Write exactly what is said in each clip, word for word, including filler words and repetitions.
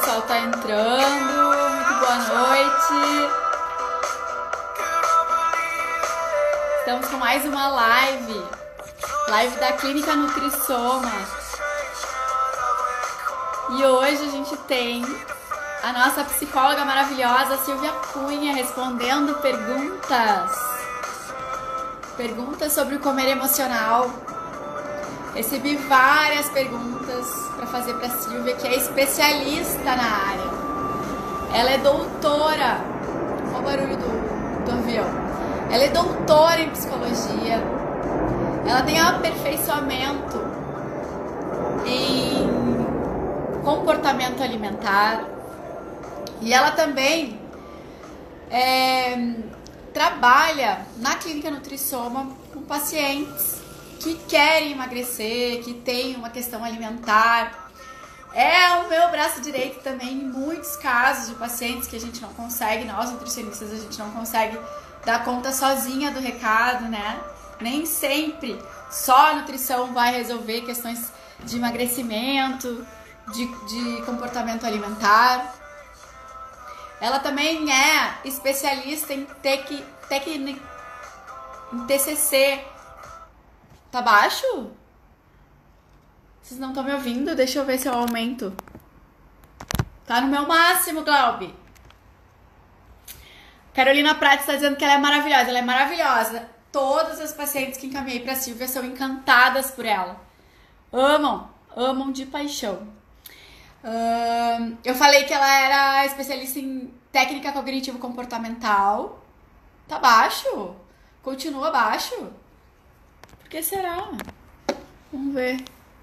pessoal tá entrando. Muito boa noite. Estamos com mais uma live. Live da Clínica Nutrisoma. E hoje a gente tem a nossa psicóloga maravilhosa, Silvia Cunha, respondendo perguntas. Perguntas sobre o comer emocional. Recebi várias perguntas para fazer para Silvia, que é especialista na área. Ela é doutora. Olha o barulho do, do avião. Ela é doutora em psicologia. Ela tem aperfeiçoamento em comportamento alimentar. E ela também é, trabalha na Clínica Nutrisoma com pacientes que querem emagrecer, que têm uma questão alimentar. É o meu braço direito também em muitos casos de pacientes que a gente não consegue, nós nutricionistas, a gente não consegue dar conta sozinha do recado, né? Nem sempre só a nutrição vai resolver questões de emagrecimento, de, de comportamento alimentar. Ela também é especialista em, tec, tec, em T C C. Tá baixo? Vocês não estão me ouvindo? Deixa eu ver se eu aumento. Tá no meu máximo, Glaubi. Carolina Prata está dizendo que ela é maravilhosa. Ela é maravilhosa. Todas as pacientes que encaminhei para Silvia são encantadas por ela. Amam, amam de paixão. Uh, eu falei que ela era especialista em técnica cognitivo-comportamental. Tá baixo? Continua baixo? Por que será? Vamos ver.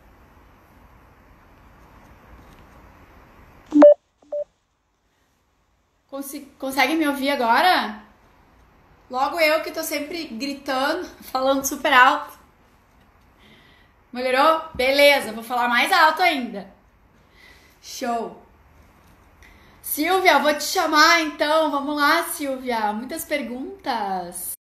Conse- consegue me ouvir agora? Logo eu que tô sempre gritando, falando super alto. Melhorou? Beleza, vou falar mais alto ainda. Show! Silvia, vou te chamar então. Vamos lá, Silvia. Muitas perguntas.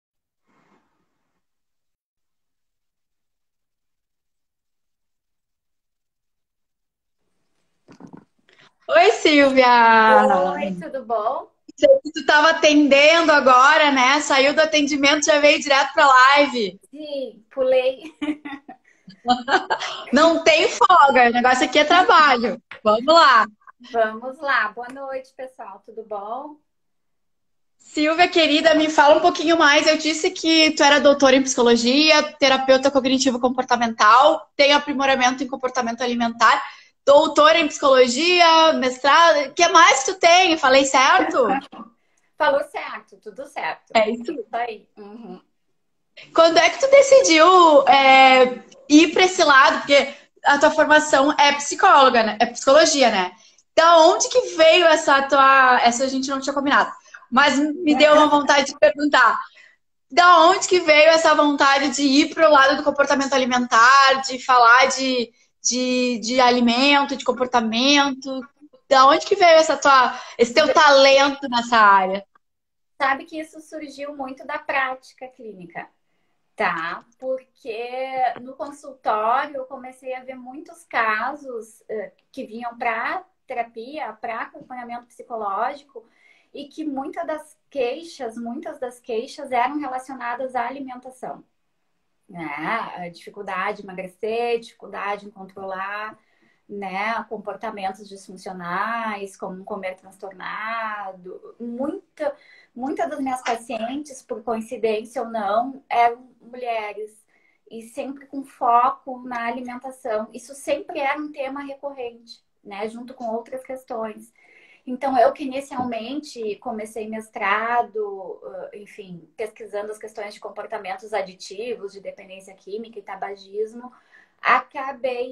Oi, Silvia! Oi, tudo bom? Tu tava atendendo agora, né? Saiu do atendimento, já veio direto pra live. Sim, pulei. Não tem folga, o negócio aqui é trabalho. Vamos lá. Vamos lá. Boa noite, pessoal. Tudo bom? Silvia, querida, me fala um pouquinho mais. Eu disse que tu era doutora em psicologia, terapeuta cognitivo-comportamental, tem aprimoramento em comportamento alimentar, doutora em psicologia, mestrado. O que mais tu tem? Falei certo? Falou certo, tudo certo. É isso. Isso aí. Uhum. Quando é que tu decidiu é, ir para esse lado? Porque a tua formação é psicóloga, né? É psicologia, né? Da onde que veio essa tua... Essa a gente não tinha combinado. Mas me deu uma vontade de perguntar. Da onde que veio essa vontade de ir para o lado do comportamento alimentar, de falar de, de, de alimento, de comportamento? Da onde que veio essa tua, esse teu talento nessa área? Sabe que isso surgiu muito da prática clínica, tá? Porque no consultório eu comecei a ver muitos casos uh, que vinham para terapia, para acompanhamento psicológico, e que muitas das queixas, muitas das queixas eram relacionadas à alimentação, né? A dificuldade em emagrecer, dificuldade em controlar, né? Comportamentos disfuncionais, como um comer transtornado. Muita, muitas das minhas pacientes, por coincidência ou não, eram mulheres e sempre com foco na alimentação. Isso sempre era um tema recorrente, né? Junto com outras questões. Então, eu que inicialmente comecei mestrado, enfim, pesquisando as questões de comportamentos aditivos, de dependência química e tabagismo, acabei,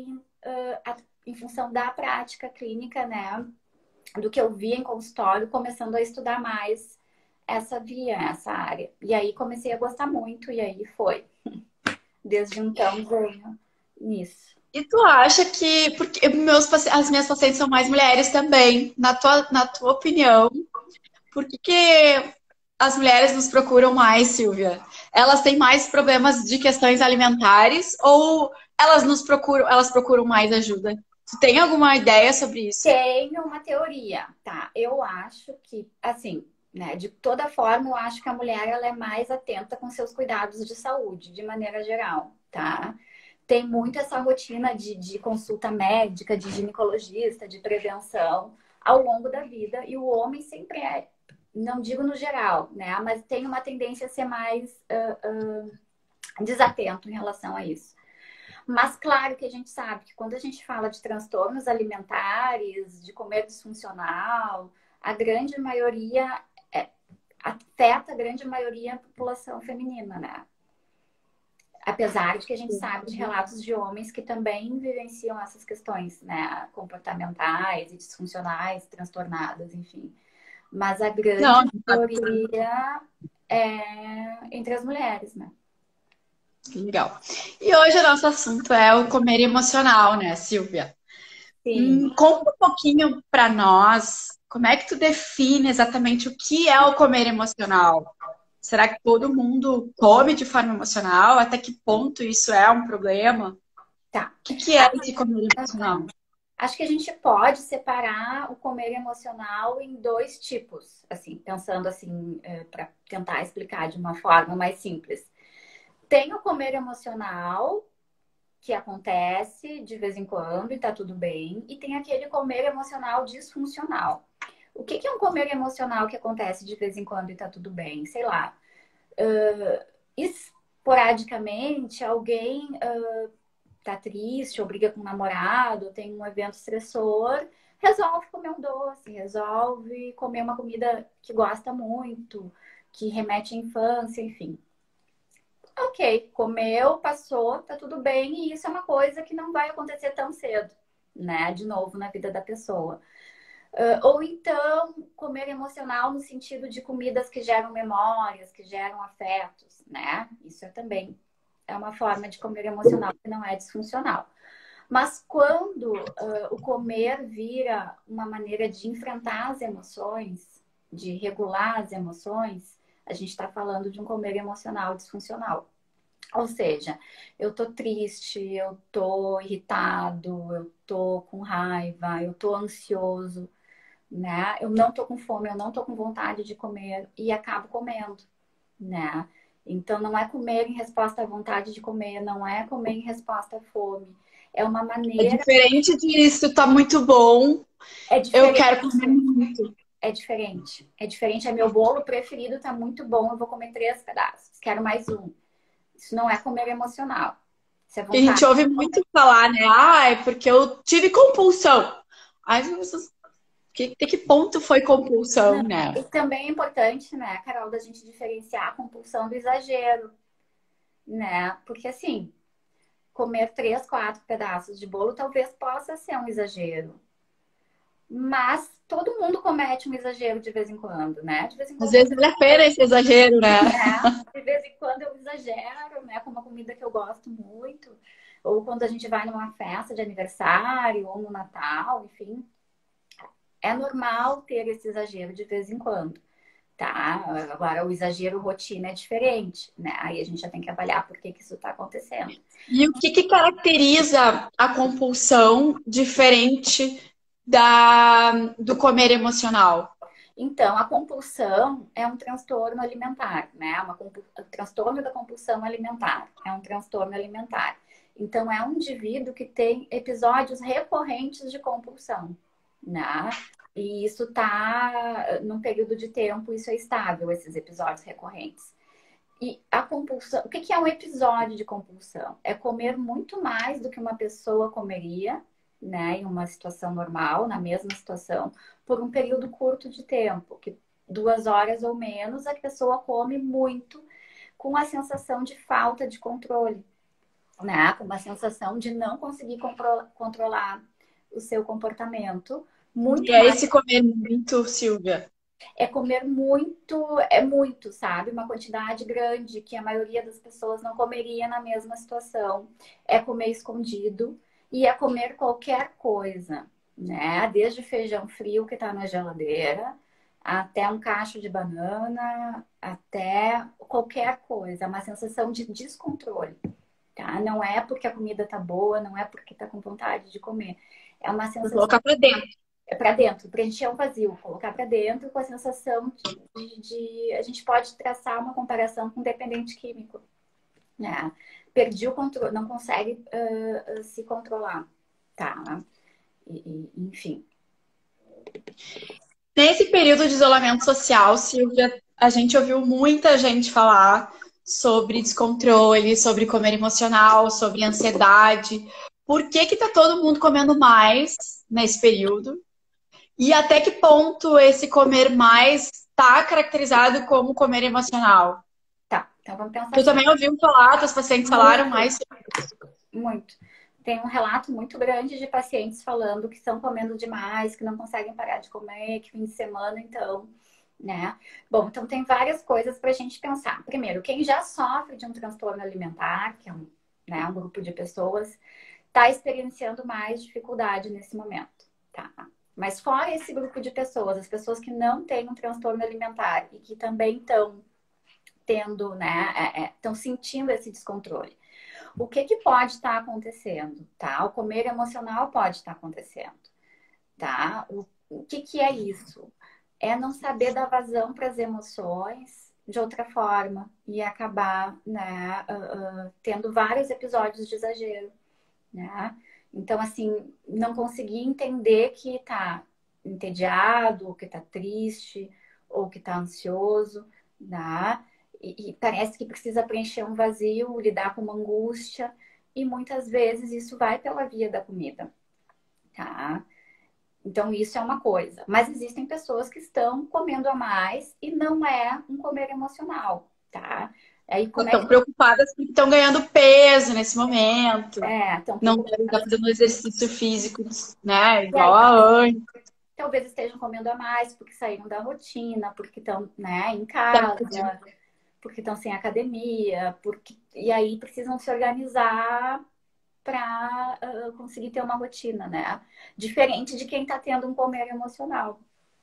em função da prática clínica, né, do que eu via em consultório, começando a estudar mais essa via, essa área. E aí comecei a gostar muito, e aí foi. Desde então, venho nisso. E tu acha que, porque meus, as minhas pacientes são mais mulheres também, na tua, na tua opinião, por que, que as mulheres nos procuram mais, Silvia? Elas têm mais problemas de questões alimentares ou elas nos procuram, elas procuram mais ajuda? Tu tem alguma ideia sobre isso? Tenho uma teoria, tá? Eu acho que, assim, né, de toda forma, eu acho que a mulher ela é mais atenta com seus cuidados de saúde, de maneira geral, tá? Tem muito essa rotina de, de consulta médica, de ginecologista, de prevenção ao longo da vida, e o homem sempre é, não digo no geral, né, mas tem uma tendência a ser mais uh, uh, desatento em relação a isso. Mas claro que a gente sabe que quando a gente fala de transtornos alimentares, de comer disfuncional, a grande maioria é, afeta a grande maioria a população feminina, né? Apesar de que a gente sabe de relatos de homens que também vivenciam essas questões, né? Comportamentais e disfuncionais, transtornadas, enfim. Mas a grande Não, maioria é entre as mulheres, né? legal. E hoje o nosso assunto é o comer emocional, né, Silvia? Sim. Hum, conta um pouquinho para nós, como é que tu define exatamente o que é o comer emocional? Será que todo mundo come de forma emocional? Até que ponto isso é um problema? Tá. O que que é esse comer emocional? Acho que a gente pode separar o comer emocional em dois tipos, assim, pensando assim, é, para tentar explicar de uma forma mais simples. Tem o comer emocional, que acontece de vez em quando e tá tudo bem, e tem aquele comer emocional disfuncional. O que que é um comer emocional que acontece de vez em quando e tá tudo bem? Sei lá, uh, esporadicamente alguém uh, tá triste, ou briga com o namorado, ou tem um evento estressor, resolve comer um doce, resolve comer uma comida que gosta muito, que remete à infância, enfim. Ok, comeu, passou, tá tudo bem, e isso é uma coisa que não vai acontecer tão cedo, né? De novo na vida da pessoa. Uh, ou então, comer emocional no sentido de comidas que geram memórias, que geram afetos, né? Isso é também é uma forma de comer emocional que não é disfuncional. Mas quando uh, o comer vira uma maneira de enfrentar as emoções, de regular as emoções, a gente está falando de um comer emocional disfuncional. Ou seja, eu tô triste, eu tô irritado, eu tô com raiva, eu tô ansioso, né? Eu não tô com fome, eu não tô com vontade de comer e acabo comendo, né? Então não é comer em resposta à vontade de comer, não é comer em resposta à fome. É uma É maneira, diferente disso, tá muito bom. é Eu diferente, quero comer muito. é diferente. É diferente, é meu bolo preferido, tá muito bom, eu vou comer três pedaços, quero mais um. Isso não é comer emocional. Isso é Que a gente vontade. ouve muito falar, né? Ah, é porque eu tive compulsão. Ai, vocês- que, até que ponto foi compulsão, Não. né? E também é importante, né, Carol, da gente diferenciar a compulsão do exagero, né? Porque assim, comer três, quatro pedaços de bolo talvez possa ser um exagero. Mas todo mundo comete um exagero de vez em quando, né? De vez em Às quando, vezes vale a pena esse exagero, né? né? De vez em quando eu exagero, né? Com uma comida que eu gosto muito. Ou quando a gente vai numa festa de aniversário, ou no Natal, enfim. É normal ter esse exagero de vez em quando, tá? Agora, o exagero rotina é diferente, né? Aí a gente já tem que avaliar por que que isso está acontecendo. E o que que caracteriza a compulsão diferente da, do comer emocional? Então, a compulsão é um transtorno alimentar, né? Uma compu... O transtorno da compulsão alimentar é um transtorno alimentar. Então, é um indivíduo que tem episódios recorrentes de compulsão, né? E isso tá num período de tempo, isso é estável, esses episódios recorrentes. E a compulsão, o que é um episódio de compulsão? É comer muito mais do que uma pessoa comeria, né, em uma situação normal, na mesma situação, por um período curto de tempo, que duas horas ou menos, a pessoa come muito com a sensação de falta de controle, né, com uma sensação de não conseguir contro- controlar o seu comportamento, E muito é mais. esse comer muito, Silvia. É comer muito, é muito, sabe? Uma quantidade grande que a maioria das pessoas não comeria na mesma situação. É comer escondido e é comer qualquer coisa, né? Desde feijão frio que tá na geladeira, até um cacho de banana, até qualquer coisa. É uma sensação de descontrole, tá? Não é porque a comida tá boa, não é porque tá com vontade de comer. É uma Vou sensação colocar pra dentro. é para dentro, preencher um vazio, colocar para dentro com a sensação de, de, a gente pode traçar uma comparação com dependente químico, né? Perdi o controle, não consegue uh, se controlar, tá? E, e, enfim. Nesse período de isolamento social, Silvia, a gente ouviu muita gente falar sobre descontrole, sobre comer emocional, sobre ansiedade. Por que que tá todo mundo comendo mais nesse período? E até que ponto esse comer mais está caracterizado como comer emocional? Tá, então vamos pensar Tu assim. também ouviu falar, teus pacientes falaram mais? Muito. Tem um relato muito grande de pacientes falando que estão comendo demais, que não conseguem parar de comer, que fim de semana, então, né? Bom, então tem várias coisas para a gente pensar. Primeiro, quem já sofre de um transtorno alimentar, que é um, né, um grupo de pessoas, está experienciando mais dificuldade nesse momento, tá? Mas fora esse grupo de pessoas, as pessoas que não têm um transtorno alimentar e que também estão tendo, né, estão sentindo esse descontrole. O que, que pode estar acontecendo, tá? O comer emocional pode estar acontecendo, tá? O, o que, que é isso? É não saber dar vazão para as emoções de outra forma e acabar, né, uh, uh, tendo vários episódios de exagero, né? Então, assim, não conseguir entender que tá entediado, ou que tá triste, ou que tá ansioso, né? E, e parece que precisa preencher um vazio, lidar com uma angústia, e muitas vezes isso vai pela via da comida, tá? Então, isso é uma coisa. Mas existem pessoas que estão comendo a mais e não é um comer emocional, tá? Aí, como é Estão que... preocupadas porque estão ganhando peso nesse momento. É, estão Não devem estar preocupadas. fazendo exercício físico, né? E aí, Igual a antes. talvez estejam comendo a mais porque saíram da rotina, porque estão, né, em casa, porque estão sem academia, porque e aí precisam se organizar para uh, conseguir ter uma rotina, né? Diferente de quem está tendo um comer emocional,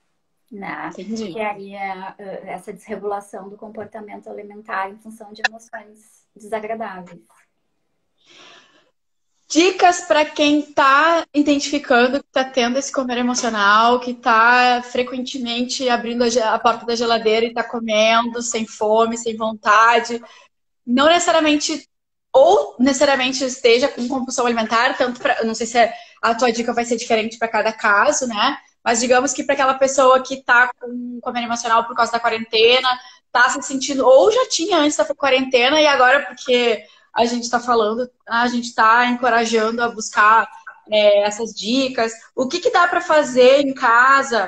né? Entendi. Que aí é uh, essa desregulação do comportamento alimentar em função de emoções desagradáveis. Dicas para quem está identificando que está tendo esse comer emocional, que está frequentemente abrindo a porta da geladeira e está comendo sem fome, sem vontade. Não necessariamente, ou necessariamente esteja com compulsão alimentar, tanto para. Não sei se a tua dica vai ser diferente para cada caso, né? Mas digamos que para aquela pessoa que está com comer emocional por causa da quarentena, está se sentindo, ou já tinha antes da quarentena, e agora porque a gente está falando, a gente está encorajando a buscar é, essas dicas. O que, que dá para fazer em casa?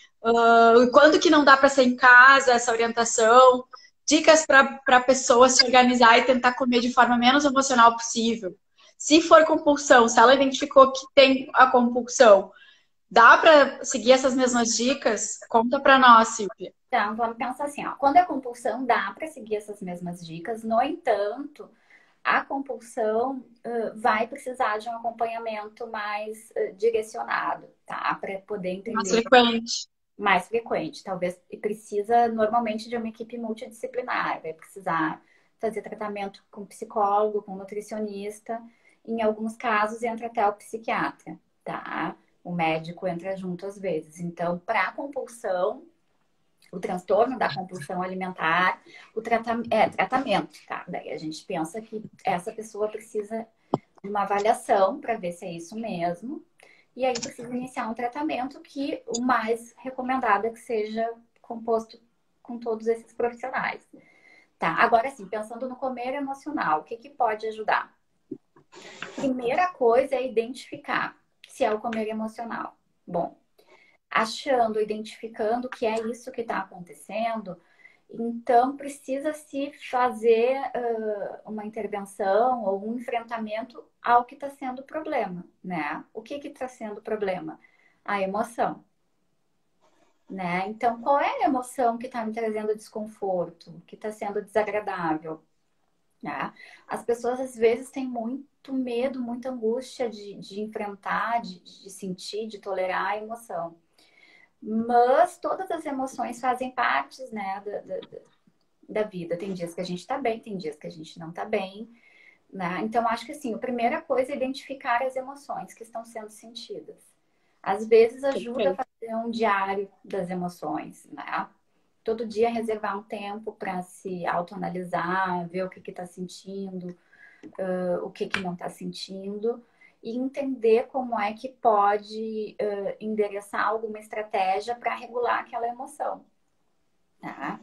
Uh, quando que não dá para ser em casa, essa orientação? Dicas para a pessoa se organizar e tentar comer de forma menos emocional possível. Se for compulsão, se ela identificou que tem a compulsão, dá para seguir essas mesmas dicas? Conta para nós, Silvia. Então, vamos pensar assim, ó. Quando é compulsão, dá para seguir essas mesmas dicas. No entanto, a compulsão uh, vai precisar de um acompanhamento mais uh, direcionado, tá? Para poder entender. Mais frequente. Mais frequente. Talvez precisa, normalmente, de uma equipe multidisciplinar. Vai precisar fazer tratamento com psicólogo, com nutricionista. Em alguns casos, entra até o psiquiatra, tá? O médico entra junto às vezes. Então, para compulsão, o transtorno da compulsão alimentar, o tratamento, é, tratamento, tá? Daí a gente pensa que essa pessoa precisa de uma avaliação para ver se é isso mesmo. E aí precisa iniciar um tratamento que o mais recomendado é que seja composto com todos esses profissionais. Tá, agora sim, pensando no comer emocional, o que, que pode ajudar? Primeira coisa é identificar se é o comer emocional. Bom, achando, identificando que é isso que está acontecendo, então precisa se fazer uh, uma intervenção ou um enfrentamento ao que está sendo problema, né? O que está sendo problema? A emoção, né? Então, qual é a emoção que está me trazendo desconforto, que está sendo desagradável? Né? As pessoas às vezes têm muito medo, muita angústia de, de enfrentar, de, de sentir, de tolerar a emoção. Mas todas as emoções fazem parte, né, da, da, da vida. Tem dias que a gente tá bem, tem dias que a gente não tá bem. né? Então, acho que assim, a primeira coisa é identificar as emoções que estão sendo sentidas. Às vezes ajuda a fazer um diário das emoções, né? Todo dia reservar um tempo para se autoanalisar, ver o que está sentindo, uh, o que, que não está sentindo, e entender como é que pode uh, endereçar alguma estratégia para regular aquela emoção, né?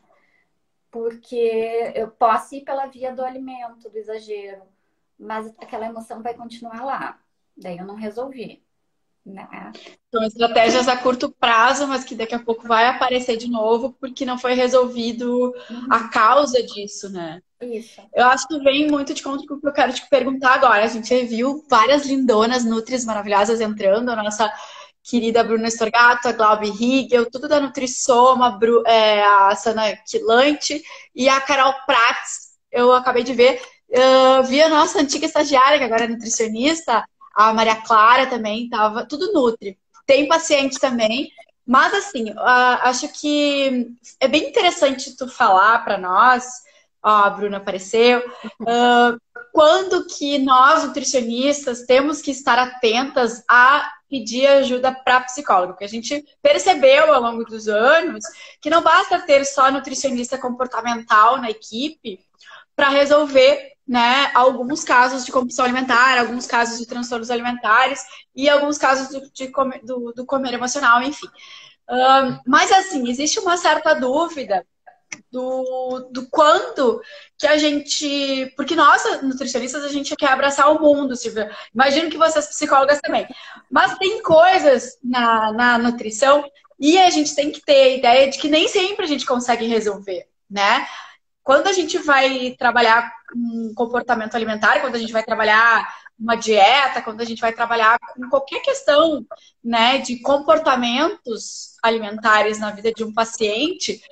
Porque eu posso ir pela via do alimento, do exagero, mas aquela emoção vai continuar lá. Daí eu não resolvi, né? São estratégias a curto prazo, mas que daqui a pouco vai aparecer de novo porque não foi resolvido Uhum. a causa disso, né? Isso. Eu acho que vem muito de conta com o que eu quero te perguntar agora. A gente viu várias lindonas, nutris maravilhosas entrando, a nossa querida Bruna Estorgato, a Glaube Riegel, tudo da Nutrissoma, a, Bru, é, a Sana Quilante e a Carol Prats. Eu acabei de ver, uh, vi a nossa antiga estagiária, que agora é nutricionista, a Maria Clara também, tava tudo nutri. Tem paciente também, mas assim, uh, acho que é bem interessante tu falar para nós. Ó, a Bruna apareceu. Uh, quando que nós, nutricionistas, temos que estar atentas a pedir ajuda para psicólogo? Porque a gente percebeu ao longo dos anos que não basta ter só nutricionista comportamental na equipe para resolver, né, alguns casos de compulsão alimentar, alguns casos de transtornos alimentares e alguns casos do, de comer, do, do comer emocional, enfim. Uh, mas, assim, existe uma certa dúvida Do, do quanto que a gente... Porque nós, nutricionistas, a gente quer abraçar o mundo, Silvia. Imagino que vocês, psicólogas, também. Mas tem coisas na, na nutrição e a gente tem que ter a ideia de que nem sempre a gente consegue resolver, né? Quando a gente vai trabalhar um comportamento alimentar, quando a gente vai trabalhar uma dieta, quando a gente vai trabalhar com qualquer questão, né, de comportamentos alimentares na vida de um paciente...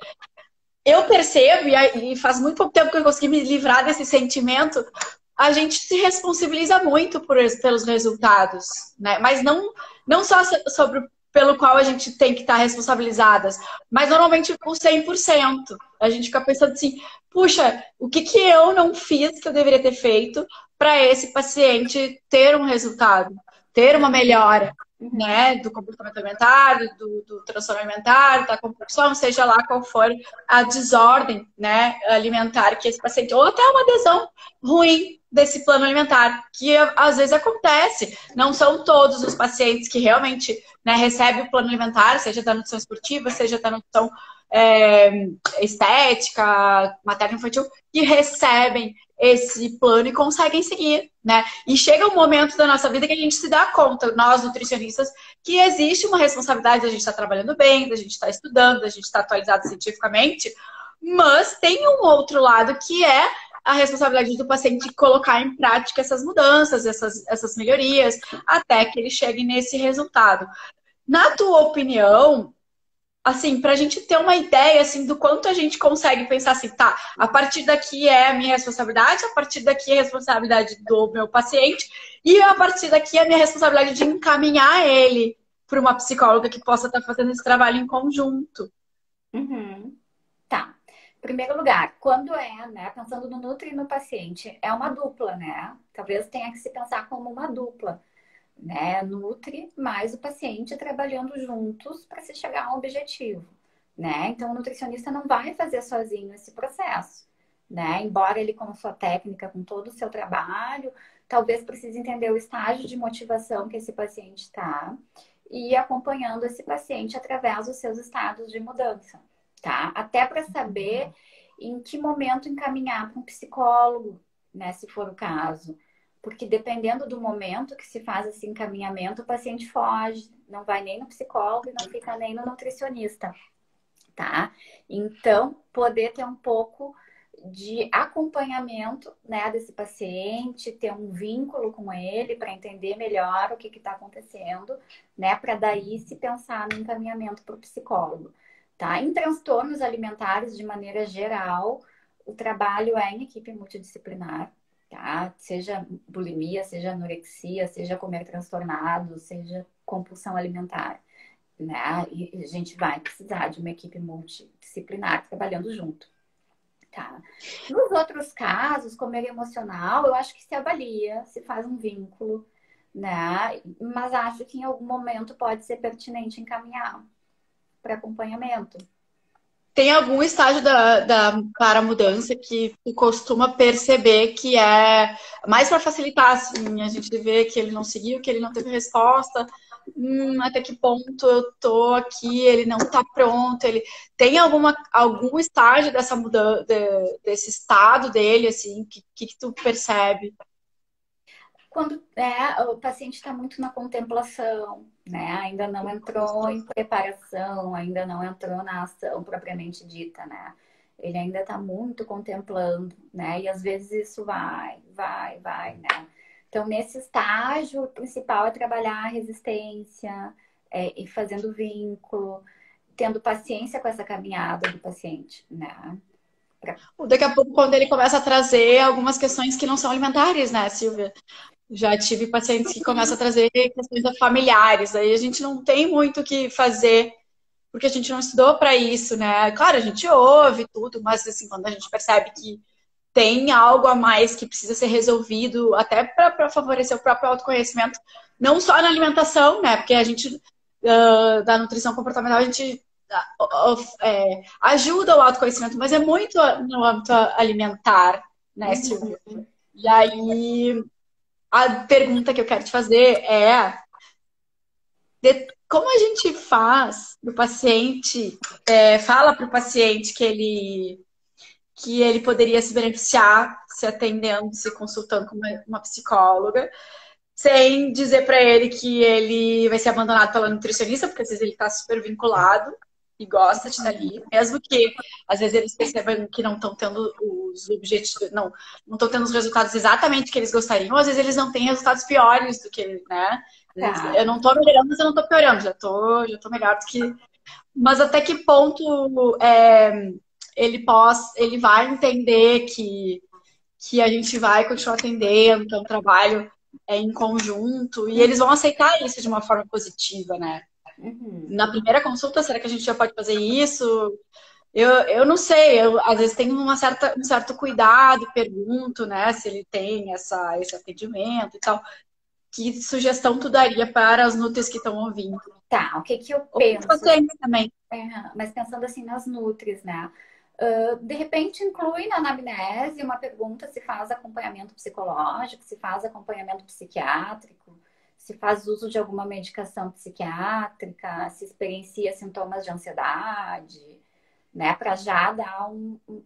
Eu percebo, e faz muito pouco tempo que eu consegui me livrar desse sentimento, a gente se responsabiliza muito por, pelos resultados, né? Mas não, não só sobre pelo qual a gente tem que estar responsabilizadas, mas normalmente o cem por cento. A gente fica pensando assim, puxa, o que, que eu não fiz que eu deveria ter feito para esse paciente ter um resultado, ter uma melhora? Né, do comportamento alimentar, do, do transtorno alimentar, da compulsão, seja lá qual for a desordem, né, alimentar que esse paciente, ou até uma adesão ruim desse plano alimentar, que às vezes acontece. Não são todos os pacientes que realmente, né, recebem o plano alimentar, seja da nutrição esportiva, seja da nutrição é, estética, materno-infantil, que recebem esse plano e conseguem seguir, né? E chega um momento da nossa vida que a gente se dá conta, nós nutricionistas, que existe uma responsabilidade da gente estar trabalhando bem, da gente estar estudando, da gente estar atualizado cientificamente, mas tem um outro lado que é a responsabilidade do paciente colocar em prática essas mudanças, essas, essas melhorias, até que ele chegue nesse resultado. Na tua opinião, assim, pra gente ter uma ideia, assim, do quanto a gente consegue pensar assim, tá, a partir daqui é a minha responsabilidade, a partir daqui é a responsabilidade do meu paciente, e a partir daqui é a minha responsabilidade de encaminhar ele para uma psicóloga que possa estar fazendo esse trabalho em conjunto. Uhum. Tá. Em primeiro lugar, quando é, né, pensando no nutri e no paciente, é uma dupla, né? Talvez tenha que se pensar como uma dupla. Né, nutri mais o paciente trabalhando juntos para se chegar a um objetivo, né? Então o nutricionista não vai fazer sozinho esse processo, né? Embora ele com sua técnica, com todo o seu trabalho, talvez precise entender o estágio de motivação que esse paciente está e ir acompanhando esse paciente através dos seus estados de mudança, tá? Até para saber em que momento encaminhar para um psicólogo, né, se for o caso. Porque dependendo do momento que se faz esse encaminhamento, o paciente foge, não vai nem no psicólogo e não fica nem no nutricionista, tá? Então, poder ter um pouco de acompanhamento, né, desse paciente, ter um vínculo com ele para entender melhor o que está acontecendo, né, para daí se pensar no encaminhamento para o psicólogo, tá? Em transtornos alimentares, de maneira geral, o trabalho é em equipe multidisciplinar. Tá? Seja bulimia, seja anorexia, seja comer transtornado, seja compulsão alimentar, né? E a gente vai precisar de uma equipe multidisciplinar trabalhando junto, Tá. Nos outros casos, como ele é emocional, eu acho que se avalia, se faz um vínculo, né? Mas acho que em algum momento pode ser pertinente encaminhar para acompanhamento. Tem algum estágio da, da, para a mudança que tu costuma perceber que é mais para facilitar, assim, a gente vê que ele não seguiu, que ele não teve resposta, hum, até que ponto eu tô aqui, ele não tá pronto, ele tem alguma, algum estágio dessa mudança, de, desse estado dele, assim, que, que tu percebe? Quando é, o paciente está muito na contemplação, né? Ainda não entrou em preparação, ainda não entrou na ação propriamente dita, né? Ele ainda está muito contemplando, né? E às vezes isso vai, vai, vai, né? Então, nesse estágio, o principal é trabalhar a resistência, é, e fazendo vínculo, tendo paciência com essa caminhada do paciente, né? Pra... Daqui a pouco, quando ele começa a trazer algumas questões que não são alimentares, né, Silvia? Já tive pacientes que começam a trazer questões familiares, aí a gente não tem muito o que fazer, porque a gente não estudou para isso, né? Claro, a gente ouve tudo, mas assim, quando a gente percebe que tem algo a mais que precisa ser resolvido, até para favorecer o próprio autoconhecimento, não só na alimentação, né? Porque a gente, uh, da nutrição comportamental, a gente uh, uh, é, ajuda o autoconhecimento, mas é muito no âmbito alimentar, né, Silvia? E aí... A pergunta que eu quero te fazer é de, como a gente faz para o paciente, é, fala para o paciente que ele, que ele poderia se beneficiar se atendendo, se consultando com uma, uma psicóloga, sem dizer para ele que ele vai ser abandonado pela nutricionista, porque às vezes ele está super vinculado e gosta de estar ali, mesmo que às vezes eles percebam que não estão tendo os objetivos, não não estão tendo os resultados exatamente que eles gostariam, às vezes eles não têm resultados piores do que, né? Tá. Eu não estou melhorando, mas eu não estou piorando, já estou já tô melhor do que... Mas até que ponto é, ele, pode, ele vai entender que, que a gente vai continuar atendendo, que é um trabalho é, em conjunto, e eles vão aceitar isso de uma forma positiva, né? Uhum. Na primeira consulta, será que a gente já pode fazer isso? Eu, eu não sei, eu às vezes tenho uma certa, um certo cuidado, pergunto, né, se ele tem essa, esse atendimento e tal. Que sugestão tu daria para as nutris que estão ouvindo? Tá, o que que eu Ou penso? pacientes também. É, mas pensando assim nas nutris, né? Uh, de repente inclui na anamnese uma pergunta se faz acompanhamento psicológico, se faz acompanhamento psiquiátrico, se faz uso de alguma medicação psiquiátrica, se experiencia sintomas de ansiedade, né? Para já dar um, um,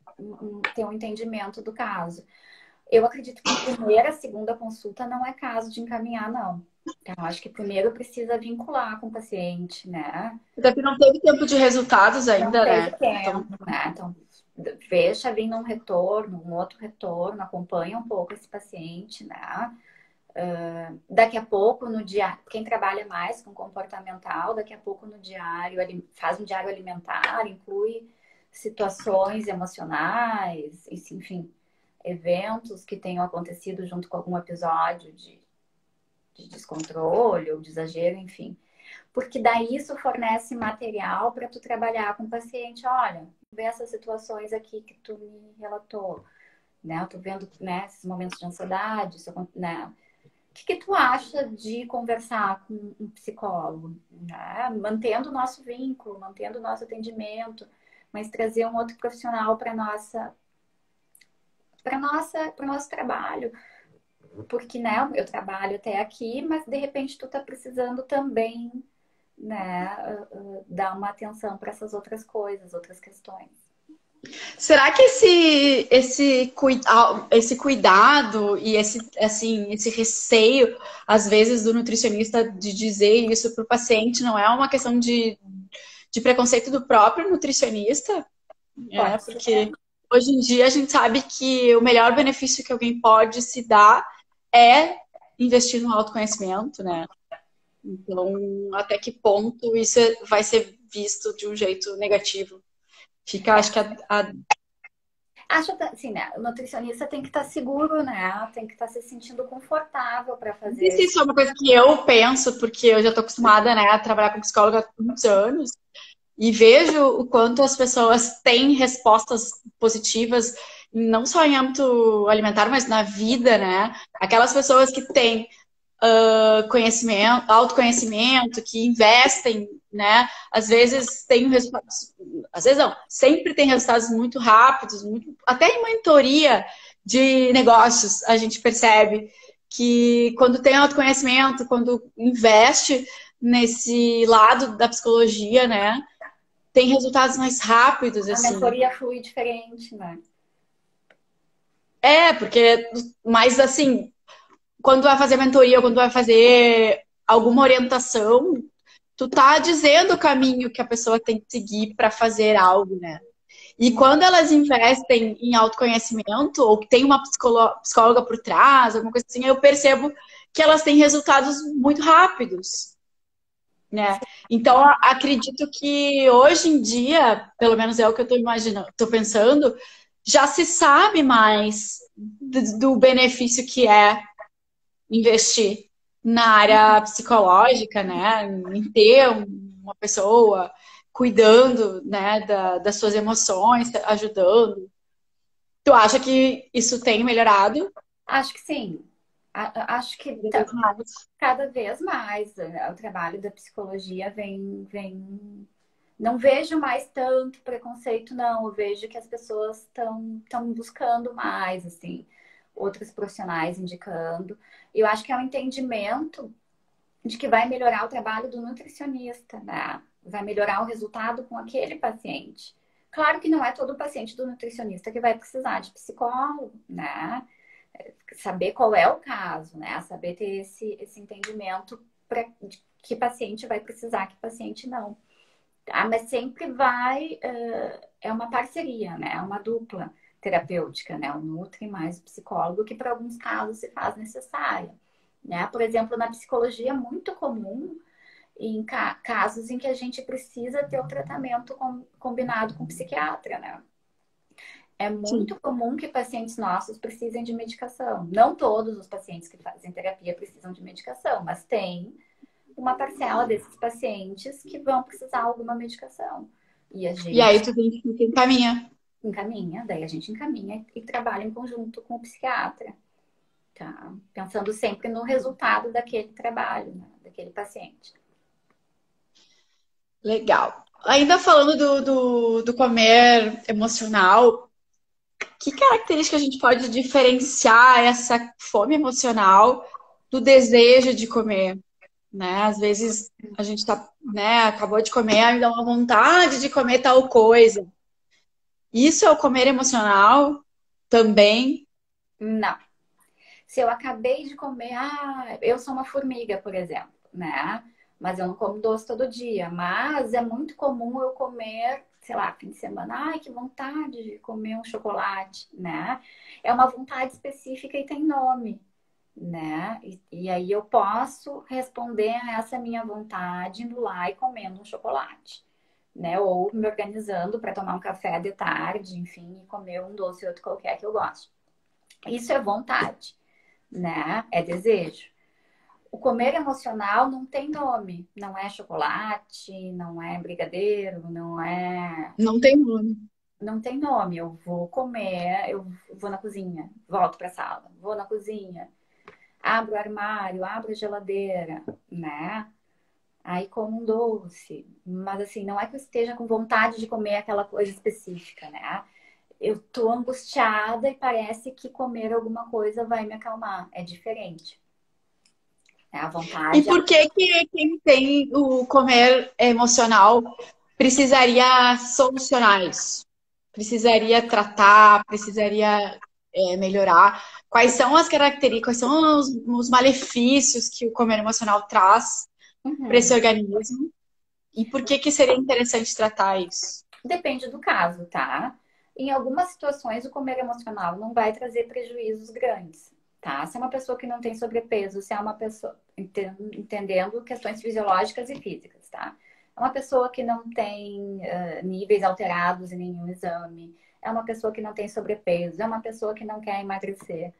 um, ter um entendimento do caso. Eu acredito que a primeira, a segunda consulta não é caso de encaminhar, não. Então, eu acho que primeiro precisa vincular com o paciente, né? Até que não teve tempo de resultados ainda, Não teve né? tempo, Então... né? Então, deixa vir num retorno, um outro retorno, acompanha um pouco esse paciente, né? Uh, daqui a pouco no diário, quem trabalha mais com comportamental, daqui a pouco no diário, faz um diário alimentar, inclui situações emocionais, enfim, eventos que tenham acontecido junto com algum episódio de, de descontrole ou de exagero, enfim. Porque daí isso fornece material para tu trabalhar com o paciente. Olha, vê essas situações aqui que tu me relatou, né? Eu tô vendo, né, esses momentos de ansiedade, isso, né? O que, que tu acha de conversar com um psicólogo? Né? Mantendo o nosso vínculo, mantendo o nosso atendimento, mas trazer um outro profissional para nossa, para nossa, para o nosso trabalho. Porque, né, eu trabalho até aqui, mas de repente tu tá precisando também, né, dar uma atenção para essas outras coisas, outras questões. Será que esse, esse, esse cuidado e esse, assim, esse receio, às vezes, do nutricionista de dizer isso para o paciente não é uma questão de, de preconceito do próprio nutricionista? É, porque hoje em dia a gente sabe que o melhor benefício que alguém pode se dar é investir no autoconhecimento, né? Então, até que ponto isso vai ser visto de um jeito negativo? Fica, acho que a, a... Acho assim, né? O nutricionista tem que estar seguro, né? Tem que estar se sentindo confortável para fazer. Isso, isso é uma coisa que eu penso, porque eu já estou acostumada, né, a trabalhar com psicóloga há muitos anos e vejo o quanto as pessoas têm respostas positivas, não só em âmbito alimentar, mas na vida, né? Aquelas pessoas que têm uh, conhecimento, autoconhecimento, que investem, né? Às vezes tem resultados, às vezes não, sempre tem resultados muito rápidos, muito, até em mentoria de negócios a gente percebe que quando tem autoconhecimento, quando investe nesse lado da psicologia, né? Tem resultados mais rápidos, A assim. mentoria flui diferente, né? É, porque, mas assim, quando vai fazer mentoria, quando vai fazer alguma orientação, tu tá dizendo o caminho que a pessoa tem que seguir para fazer algo, né? E quando elas investem em autoconhecimento, ou que tem uma psicóloga por trás, alguma coisa assim, eu percebo que elas têm resultados muito rápidos, né? Então, acredito que hoje em dia, pelo menos é o que eu tô imaginando, tô pensando, já se sabe mais do, do benefício que é investir na área psicológica, né? Em ter uma pessoa cuidando, né, da, das suas emoções, ajudando. Tu acha que isso tem melhorado? Acho que sim. A- Acho que tá- cada vez mais, né, o trabalho da psicologia vem, vem. Não vejo mais tanto preconceito, não. Eu vejo que as pessoas estão estão buscando mais, assim, outros profissionais indicando. Eu acho que é um entendimento de que vai melhorar o trabalho do nutricionista, né? Vai melhorar o resultado com aquele paciente. Claro que não é todo paciente do nutricionista que vai precisar de psicólogo, né? Saber qual é o caso, né? Saber ter esse, esse entendimento para que paciente vai precisar, que paciente não. Ah, mas sempre vai, uh, é uma parceria, né? É uma dupla terapêutica, né? O nutri mais o psicólogo, que para alguns casos se faz necessária, né? Por exemplo, na psicologia é muito comum em ca casos em que a gente precisa ter o tratamento com, combinado com o psiquiatra, né? É muito Sim. comum que pacientes nossos precisem de medicação. Não todos os pacientes que fazem terapia precisam de medicação, mas tem uma parcela desses pacientes que vão precisar de alguma medicação. E a E aí gente tu identifica e encaminha. encaminha, daí a gente encaminha e trabalha em conjunto com o psiquiatra, tá? Pensando sempre no resultado daquele trabalho, né? Daquele paciente. Legal. Ainda falando do, do, do comer emocional, que característica a gente pode diferenciar essa fome emocional do desejo de comer, né? Às vezes a gente tá, né, acabou de comer, aí me dá uma vontade de comer tal coisa. Isso é o comer emocional também. Não. Se eu acabei de comer, ah, eu sou uma formiga, por exemplo, né? Mas eu não como doce todo dia. Mas é muito comum eu comer, sei lá, fim de semana, ai, que vontade de comer um chocolate, né? É uma vontade específica e tem nome, né? E, e aí eu posso responder a essa minha vontade indo lá e comendo um chocolate, né? Ou me organizando para tomar um café de tarde, enfim, e comer um doce ou outro qualquer que eu gosto. Isso é vontade, né? É desejo. O comer emocional não tem nome. Não é chocolate, não é brigadeiro, não é. Não tem nome. Não tem nome. Eu vou comer, eu vou na cozinha, volto para a sala, vou na cozinha, abro o armário, abro a geladeira, né? Aí como um doce. Mas assim, não é que eu esteja com vontade de comer aquela coisa específica, né? Eu tô angustiada e parece que comer alguma coisa vai me acalmar. É diferente. É a E vontade. por que que quem tem o comer emocional precisaria solucionar isso? Precisaria tratar, precisaria é, melhorar? Quais são as características, quais são os, os malefícios que o comer emocional traz para esse Uhum. organismo? E por que que seria interessante tratar isso? Depende do caso, tá? Em algumas situações, o comer emocional não vai trazer prejuízos grandes, tá? Se é uma pessoa que não tem sobrepeso, se é uma pessoa, entendendo questões fisiológicas e físicas, tá? É uma pessoa que não tem uh, níveis alterados em nenhum exame, é uma pessoa que não tem sobrepeso, é uma pessoa que não quer emagrecer.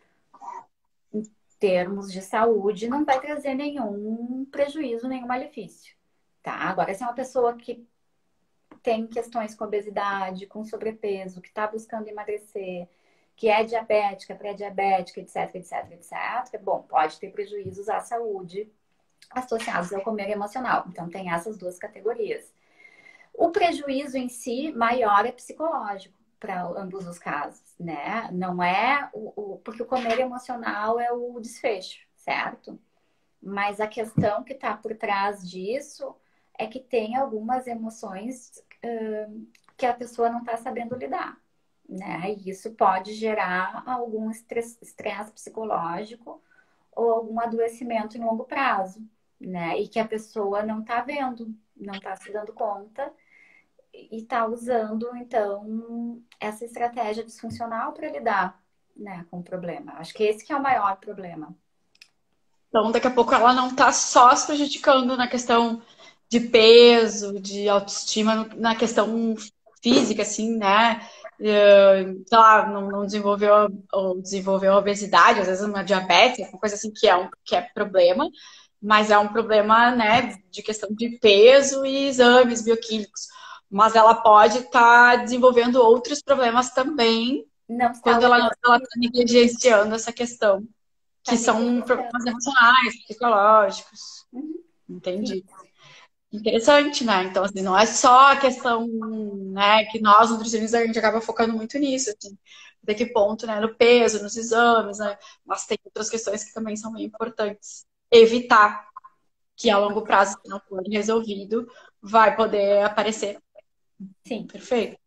Em termos de saúde, não vai trazer nenhum prejuízo, nenhum malefício, tá? Agora, se é uma pessoa que tem questões com obesidade, com sobrepeso, que está buscando emagrecer, que é diabética, pré-diabética, etc, etc, etcétera, bom, pode ter prejuízos à saúde associados ao comer emocional. Então, tem essas duas categorias. O prejuízo em si maior é psicológico para ambos os casos, né? Não é o, o porque o comer emocional é o desfecho, certo? Mas a questão que está por trás disso é que tem algumas emoções uh, que a pessoa não está sabendo lidar, né? E isso pode gerar algum estresse, estresse psicológico ou algum adoecimento em longo prazo, né? E que a pessoa não está vendo, não está se dando conta e está usando, então, essa estratégia disfuncional para lidar, né, com o problema. Acho que esse que é o maior problema. Então, daqui a pouco ela não está só se prejudicando na questão de peso, de autoestima, na questão física, assim, né? Uh, sei lá, não, não desenvolveu, ou desenvolveu obesidade, às vezes uma diabetes, uma coisa assim que é um que é problema, mas é um problema, né, de questão de peso e exames bioquímicos. Mas ela pode estar tá desenvolvendo outros problemas também não quando ela não está negligenciando essa questão, que tá são problemas emocionais, psicológicos. Uhum. Entendi. Sim. Interessante, né? Então, assim, não é só a questão, né, que nós, nutricionistas, a gente acaba focando muito nisso, assim, até que ponto, né, no peso, nos exames, né? Mas tem outras questões que também são bem importantes. Evitar que a longo prazo, se não for resolvido, vai poder aparecer. Sim. Perfeito.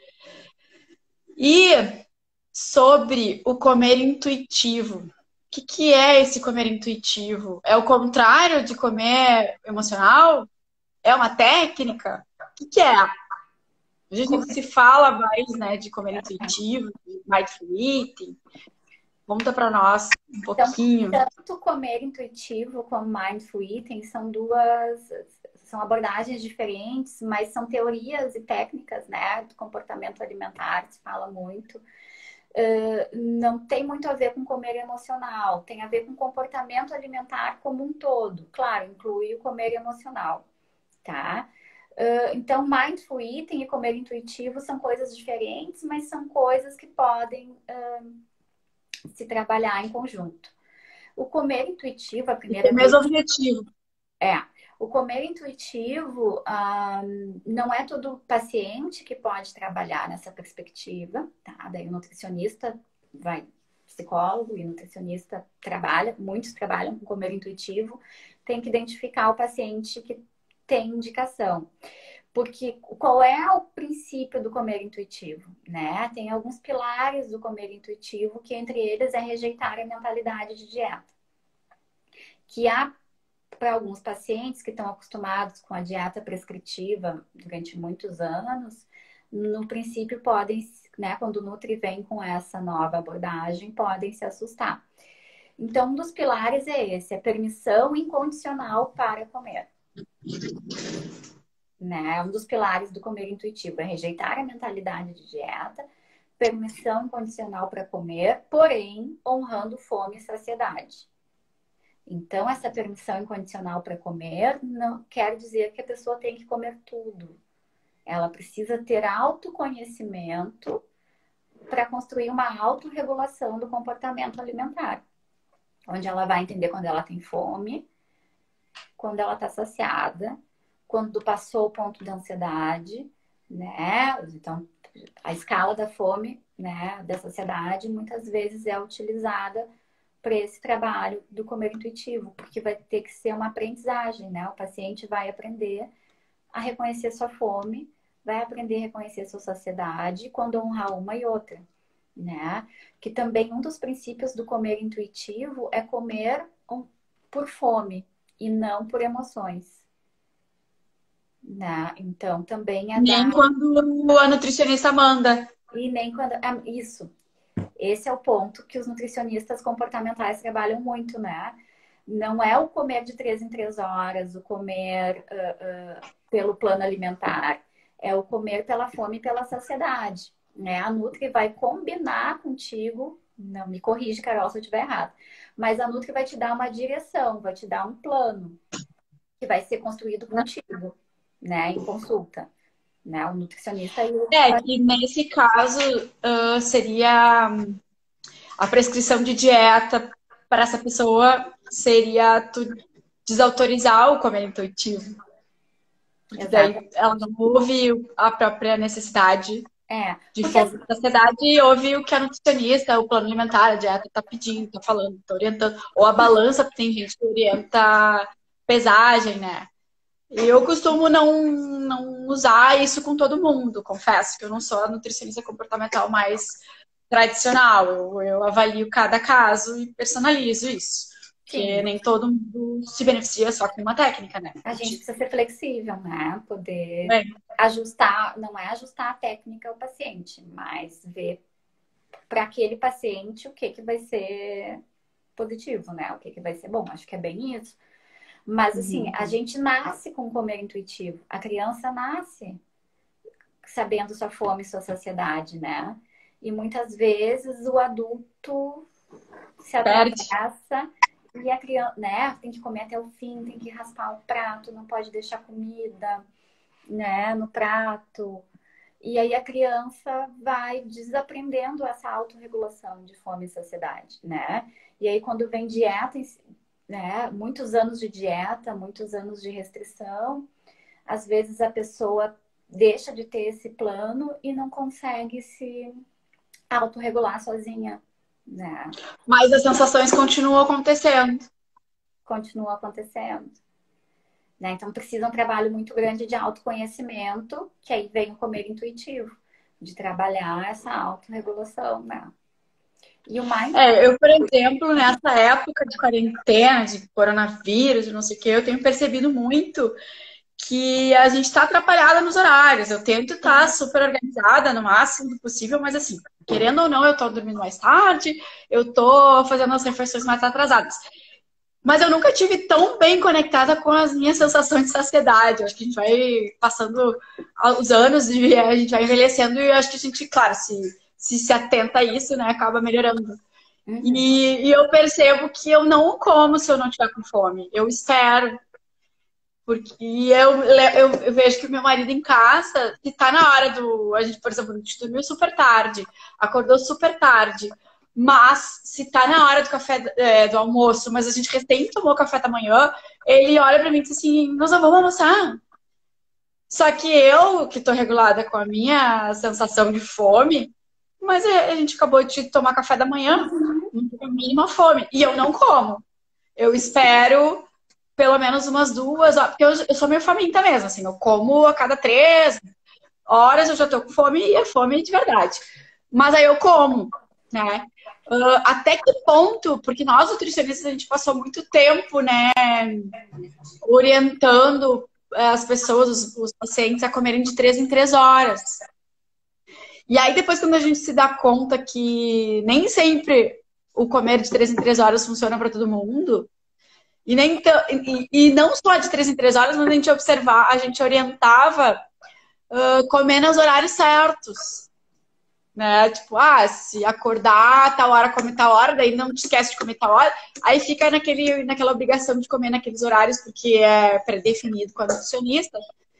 E sobre o comer intuitivo. O que, que é esse comer intuitivo? É o contrário de comer emocional? É uma técnica? O que, que é? A gente se fala mais, né, de comer intuitivo, de mindful eating. Conta para nós um pouquinho. Então, tanto comer intuitivo como mindful eating são duas, são abordagens diferentes, mas são teorias e técnicas, né, do comportamento alimentar, se fala muito. Uh, não tem muito a ver com comer emocional, tem a ver com comportamento alimentar como um todo. Claro, inclui o comer emocional, tá? Uh, então, mindful eating e comer intuitivo são coisas diferentes, mas são coisas que podem uh, se trabalhar em conjunto. O comer intuitivo, a primeira vez... Tem o mesmo objetivo. É. O comer intuitivo um, não é todo paciente que pode trabalhar nessa perspectiva, tá? Daí o nutricionista vai, psicólogo e nutricionista trabalha, muitos trabalham com comer intuitivo, tem que identificar o paciente que tem indicação. Porque qual é o princípio do comer intuitivo, né? Tem alguns pilares do comer intuitivo, que entre eles é rejeitar a mentalidade de dieta. Que há para alguns pacientes que estão acostumados com a dieta prescritiva durante muitos anos, no princípio podem, né, quando o Nutri vem com essa nova abordagem, podem se assustar. Então, um dos pilares é esse, a permissão incondicional para comer. Né? Um dos pilares do comer intuitivo é rejeitar a mentalidade de dieta, permissão incondicional para comer, porém, honrando fome e saciedade. Então, essa permissão incondicional para comer não quer dizer que a pessoa tem que comer tudo. Ela precisa ter autoconhecimento para construir uma autorregulação do comportamento alimentar. Onde ela vai entender quando ela tem fome, quando ela está saciada, quando passou o ponto da ansiedade, né? Então, a escala da fome, né, da saciedade, muitas vezes é utilizada para esse trabalho do comer intuitivo, porque vai ter que ser uma aprendizagem, né? O paciente vai aprender a reconhecer sua fome, vai aprender a reconhecer sua saciedade quando honrar uma e outra, né? Que também um dos princípios do comer intuitivo é comer por fome e não por emoções. Né? Então, também é nem dar... quando a nutricionista manda. E nem quando... É, isso. Esse é o ponto que os nutricionistas comportamentais trabalham muito, né? Não é o comer de três em três horas, o comer uh, uh, pelo plano alimentar. É o comer pela fome e pela saciedade. Né? A Nutri vai combinar contigo, não me corrige, Carol, se eu estiver errado, mas a Nutri vai te dar uma direção, vai te dar um plano que vai ser construído contigo, né? Em consulta. né? O nutricionista e o... É, que nesse caso uh, seria a prescrição de dieta para essa pessoa seria tu desautorizar o comer intuitivo. Porque Exato. daí ela não ouve a própria necessidade É, de porque fome da sociedade e ouve o que a nutricionista, o plano alimentar, a dieta tá pedindo, tá falando, tá orientando. Ou a balança, porque tem gente que orienta pesagem, né? E eu costumo não, não usar isso com todo mundo, confesso que eu não sou a nutricionista comportamental mais tradicional. Eu, eu avalio cada caso e personalizo isso. Porque sim, nem todo mundo se beneficia só com uma técnica, né? a gente precisa ser flexível, né? Poder Bem, ajustar, não é ajustar a técnica ao paciente, mas ver para aquele paciente o que que vai ser positivo, né? O que que vai ser bom. Acho que é bem isso. Mas assim, uhum. a gente nasce com comer intuitivo. A criança nasce sabendo sua fome e sua saciedade, né? E muitas vezes o adulto se Perde. atravessa e a criança, né, tem que comer até o fim, tem que raspar o prato, não pode deixar comida, né, no prato. E aí a criança vai desaprendendo essa autorregulação de fome e saciedade, né? E aí quando vem dieta, né, muitos anos de dieta, muitos anos de restrição, às vezes a pessoa deixa de ter esse plano e não consegue se autorregular sozinha, né? Mas as sensações continuam acontecendo. Continua acontecendo. Né? Então precisa um trabalho muito grande de autoconhecimento, que aí vem o comer intuitivo, de trabalhar essa autorregulação, né? E o mais... É, eu, por exemplo, nessa época de quarentena, de coronavírus, de não sei o que, eu tenho percebido muito que a gente está atrapalhada nos horários. Eu tento estar super organizada no máximo do possível, mas assim, querendo ou não, eu tô dormindo mais tarde, eu tô fazendo as refeições mais atrasadas. Mas eu nunca tive tão bem conectada com as minhas sensações de saciedade. Eu acho que a gente vai passando os anos e a gente vai envelhecendo e eu acho que a gente, claro, se se, se atenta a isso, né, acaba melhorando. Uhum. E, e eu percebo que eu não como se eu não tiver com fome. Eu espero. Porque eu, eu, eu vejo que o meu marido em casa, que tá na hora do... A gente, por exemplo, a gente dormiu super tarde, acordou super tarde. Mas, se tá na hora do café, é, do almoço, mas a gente recém tomou café da manhã, ele olha pra mim e diz assim, nós não vamos almoçar. Só que eu, que tô regulada com a minha sensação de fome, mas a gente acabou de tomar café da manhã, não tem a mínima fome. E eu não como. Eu espero pelo menos umas duas horas, porque eu, eu sou meio faminta mesmo, assim, eu como a cada três horas, eu já tô com fome e é fome de verdade. Mas aí eu como, né? Uh, até que ponto, porque nós nutricionistas a gente passou muito tempo, né, orientando as pessoas, os, os pacientes a comerem de três em três horas. E aí depois quando a gente se dá conta que nem sempre o comer de três em três horas funciona para todo mundo, e, nem e, e não só de três em três horas, mas a gente observar, a gente orientava uh, comer nos horários certos. Né? Tipo, ah, se acordar tal hora, come tal hora, daí não te esquece de comer tal hora, aí fica naquele, naquela obrigação de comer naqueles horários, porque é pré-definido com a nutricionista.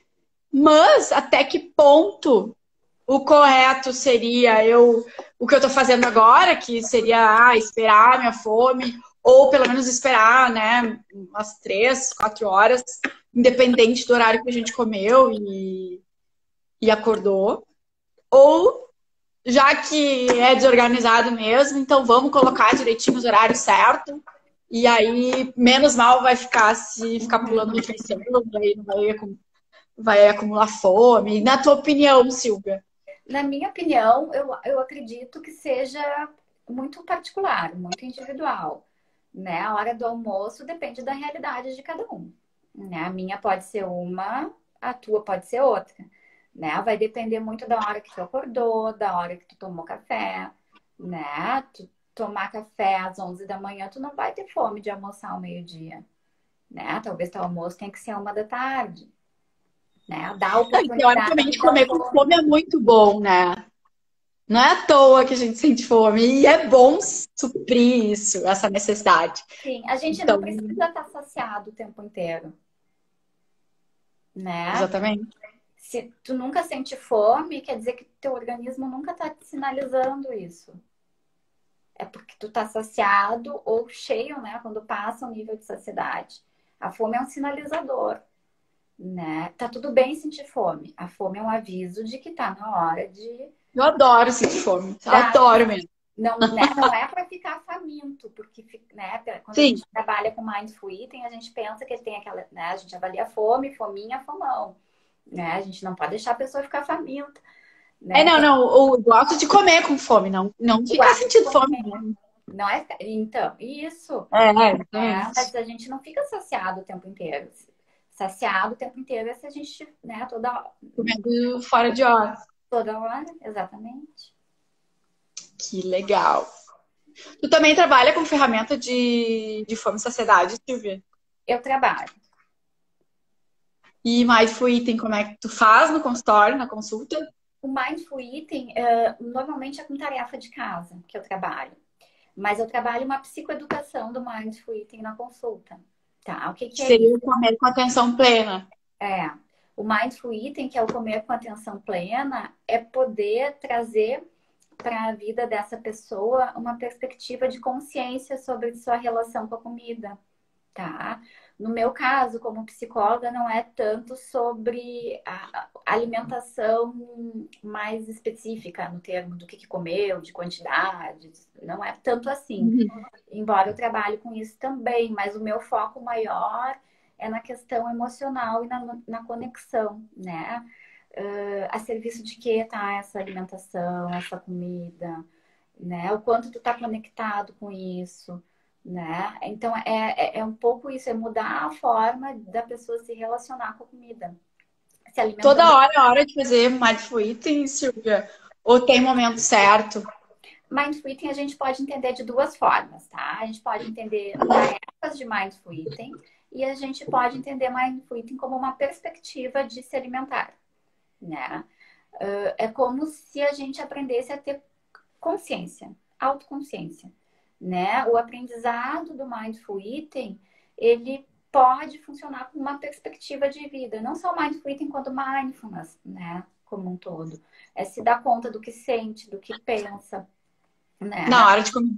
Mas até que ponto o correto seria eu, o que eu tô fazendo agora, que seria ah, esperar a minha fome, ou pelo menos esperar, né, umas três, quatro horas, independente do horário que a gente comeu e, e acordou. Ou, já que é desorganizado mesmo, então vamos colocar direitinho os horários certos, e aí menos mal vai ficar se ficar pulando refeição, aí não vai, vai acumular fome. Na tua opinião, Silvia? Na minha opinião, eu, eu acredito que seja muito particular, muito individual. Né? A hora do almoço depende da realidade de cada um. Né? A minha pode ser uma, a tua pode ser outra. Né? Vai depender muito da hora que tu acordou, da hora que tu tomou café. Né? Tu tomar café às onze da manhã, tu não vai ter fome de almoçar ao meio-dia. Né? Talvez teu almoço tenha que ser uma da tarde. Né? Dá oportunidade. Teoricamente, comer com fome é muito bom, né? Não é à toa que a gente sente fome. E é bom suprir isso, essa necessidade. Sim, a gente então, não precisa estar saciado o tempo inteiro. Né? Exatamente. Se tu nunca sente fome, quer dizer que teu organismo nunca tá te sinalizando isso. É porque tu tá saciado ou cheio, né? Quando passa o nível de saciedade. A fome é um sinalizador, né? Tá tudo bem sentir fome. A fome é um aviso de que tá na hora de Eu adoro sentir fome. dar. Adoro mesmo. Não, né? Não é para ficar faminto, porque, né? Quando a Sim. gente trabalha com Mindful Eating, a gente pensa que ele tem aquela, né? A gente avalia fome, fominha, fomão, né? A gente não pode deixar a pessoa ficar faminta, né? É, não, não. Eu gosto de comer com fome, não, não fica Gosto de sentindo fome. comer. Não é, então, isso. É, é, É, é. mas a gente não fica saciado o tempo inteiro. Saciado o tempo inteiro é se a gente, né, toda, Comendo fora de hora. toda hora, exatamente. Que legal. Tu também trabalha com ferramenta de, de fome e saciedade, Silvia? Eu trabalho. E Mindful Eating, como é que tu faz no consultório, na consulta? O Mindful Eating, uh, normalmente é com tarefa de casa que eu trabalho. Mas eu trabalho uma psicoeducação do Mindful Eating na consulta. Tá? O que, que é Seria isso? o comer com atenção plena. É. O Mindful Eating, que é o comer com atenção plena, é poder trazer para a vida dessa pessoa uma perspectiva de consciência sobre sua relação com a comida, tá? No meu caso, como psicóloga, não é tanto sobre a alimentação mais específica, no termo do que, que comeu, de quantidade, não é tanto assim. Uhum. Embora eu trabalhe com isso também, mas o meu foco maior é na questão emocional e na, na conexão, né? Uh, a serviço de que tá essa alimentação, essa comida, né? O quanto tu tá conectado com isso, né? Então é, é, é um pouco isso, é mudar a forma da pessoa se relacionar com a comida. Se alimentando. Toda hora é hora de fazer Mindful Eating, Silvia? Ou tem momento certo? Mindful Eating a gente pode entender de duas formas, tá? A gente pode entender tarefas de Mindful Eating e a gente pode entender Mindful Eating como uma perspectiva de se alimentar, né? Uh, é como se a gente aprendesse a ter consciência, autoconsciência, né? O aprendizado do Mindful Eating, ele pode funcionar com uma perspectiva de vida, não só o Mindful Eating quanto Mindfulness, né? Como um todo. É se dar conta do que sente, do que pensa, né? Na hora de comer.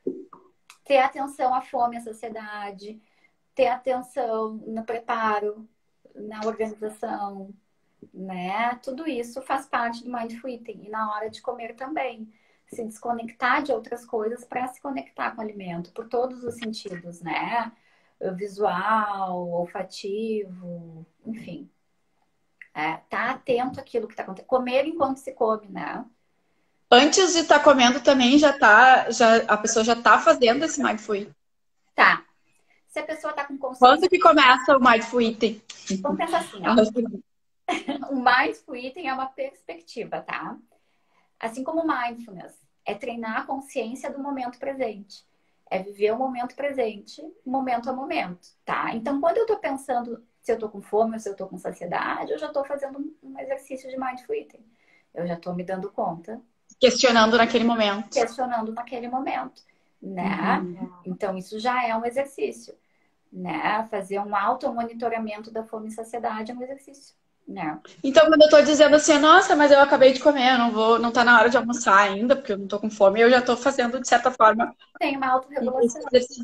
Ter atenção à fome, à saciedade, ter atenção no preparo, na organização, né? Tudo isso faz parte do Mindful Eating. E na hora de comer também. Se desconectar de outras coisas para se conectar com o alimento, por todos os sentidos, né? Visual, olfativo, enfim. É, tá atento àquilo que está acontecendo. Comer enquanto se come, né? Antes de estar tá comendo também, já tá, já, a pessoa já está fazendo esse Mindful Eating. Tá. Se a pessoa está com consciência... Quando que começa o Mindful Eating? Vamos pensar assim, ó. O Mindful Eating é uma perspectiva, tá? Assim como o Mindfulness, é treinar a consciência do momento presente. É viver o momento presente, momento a momento, tá? Então, quando eu tô pensando se eu tô com fome ou se eu tô com saciedade, eu já tô fazendo um exercício de Mindful Eating. Eu já tô me dando conta. Questionando naquele momento. Questionando naquele momento, né? Uhum. Então, isso já é um exercício, né? Fazer um auto-monitoramento da fome e saciedade é um exercício. Não. Então, quando eu tô dizendo assim, nossa, mas eu acabei de comer, eu não vou, não tá na hora de almoçar ainda, porque eu não tô com fome, eu já tô fazendo, de certa forma, tem uma autorregulação.